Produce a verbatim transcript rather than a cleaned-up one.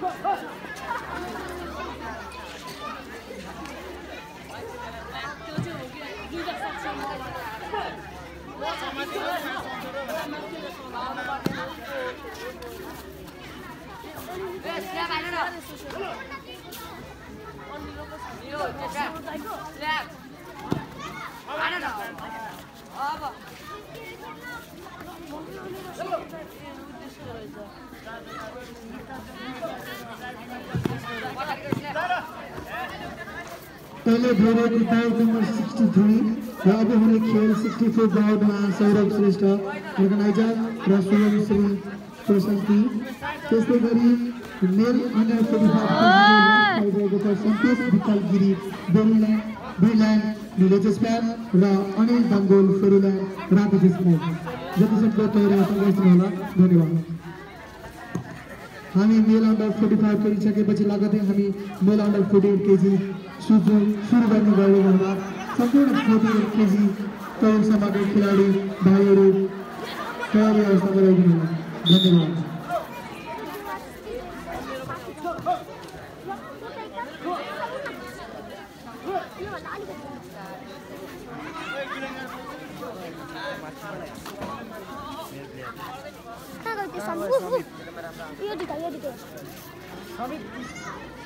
पहले भेड़े की bought number तिरसठ र अब हुने खेल चौंसठ बाउटमा सौरभ श्रेष्ठ अर्गनाइजर र सुरम श्री प्रशान्ति त्यस्तै गरी मेल अन्डर पैँतालीस केजीको सन्तोष विकल गिरी बेरील्यान्ड ब्रिल्यान्ड भिलेजेस प्यान र अनिल दङ्गोल फेरुल्यान्ड राधेश मोड जतिसक्दो तयारी गर्नु होला धन्यवाद। हामी मेल अन्डर पैँतालीस गरिसकेपछि लगतै हामी मेल अन्डर अठार केजी सुरु सुरु गर्नु गयो भन्दा सम्पूर्ण अठार केजी तौलसम्मका खेलाडी भाइहरू तयारी अवस्थामा रहेको होला धन्यवाद। यो दिका यो दिका